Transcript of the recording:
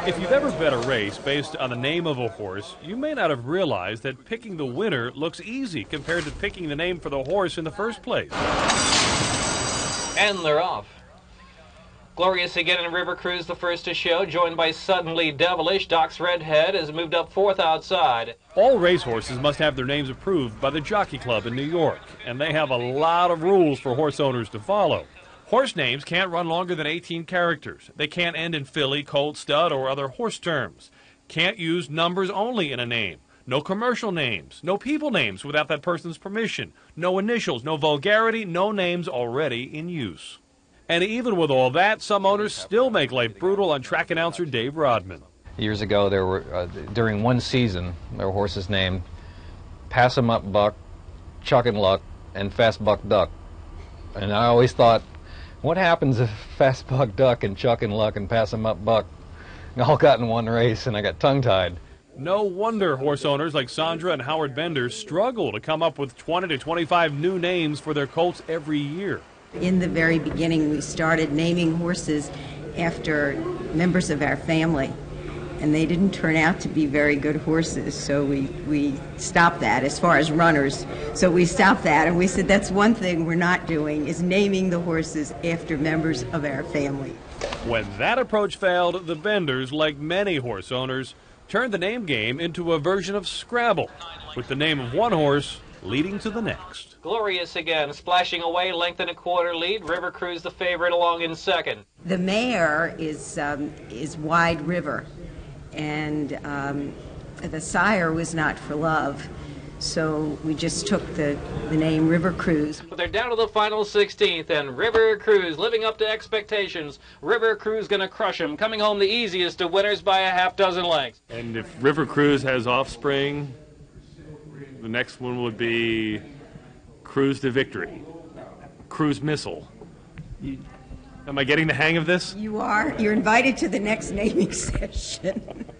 If you've ever bet a race based on the name of a horse, you may not have realized that picking the winner looks easy compared to picking the name for the horse in the first place. And they're off. Glorious again in River Cruise, the first to show, joined by Suddenly Devilish. Doc's Redhead has moved up fourth outside. All racehorses must have their names approved by the Jockey Club in New York, and they have a lot of rules for horse owners to follow. Horse names can't run longer than 18 characters. They can't end in filly, colt, stud, or other horse terms. Can't use numbers only in a name. No commercial names. No people names without that person's permission. No initials, no vulgarity, no names already in use. And even with all that, some owners still make life brutal on track announcer Dave Rodman. Years ago, there were, during one season, there were horses named Pass 'em Up Buck, Chuck and Luck, and Fast Buck Duck. And I always thought, what happens if Fast Buck Duck and Chuck and Luck and Pass 'em Up Buck all got in one race and I got tongue-tied? No wonder horse owners like Sandra and Howard Bender struggle to come up with 20 to 25 new names for their colts every year. In the very beginning, we started naming horses after members of our family, and they didn't turn out to be very good horses, so we stopped that as far as runners. So we stopped that, and we said that's one thing we're not doing, is naming the horses after members of our family. When that approach failed, the Benders, like many horse owners, turned the name game into a version of Scrabble, with the name of one horse leading to the next. Glorious again, splashing away, length and a quarter lead. River Cruise the favorite along in second. The mare is Wide River, and the sire was Not for Love, so we just took the name River Cruise. But they're down to the final 16th, and River Cruise living up to expectations. River Cruise gonna crush him, coming home the easiest of winners by a half dozen lengths. And if River Cruise has offspring, the next one would be Cruise to Victory, Cruise Missile. Am I getting the hang of this? You are. You're invited to the next naming session.